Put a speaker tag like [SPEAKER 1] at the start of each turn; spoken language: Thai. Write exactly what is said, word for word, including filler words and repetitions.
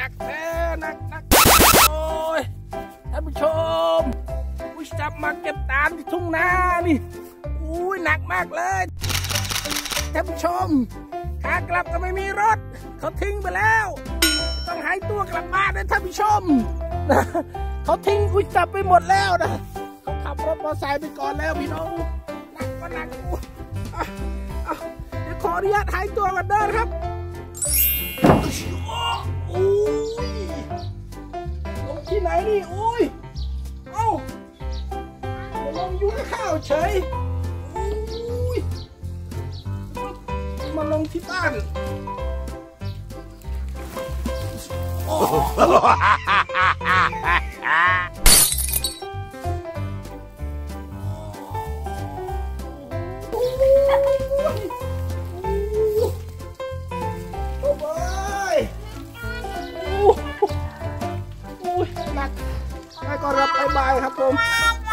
[SPEAKER 1] นักแท้หนักหนักโอ้ยท่านผู้ชมอุ้ยจับมาเก็บตามที่ทุ่งนานี่อุ้ยหนักมากเลยท่านผู้ชมขากลับก็ไม่มีรถเขาทิ้งไปแล้วต้องหายตัวกลับบ้านนะท่านผู้ชมนะเขาทิ้งอุ้ยจับไปหมดแล้วนะเขาขับรถมอเตอร์ไซค์ไปก่อนแล้วพี่น้องหนักก็หนักอุ้ยเดี๋ยวขออนุญาตหายตัวก่อนเด้อครับอุ้ยลงที่ไหนนี่อุ้ยเอ้าลงยุ่งข้าวเฉยอุ้ยมาลงที่บ้านโอ้หนักไม่ก็รับไปบายครับผม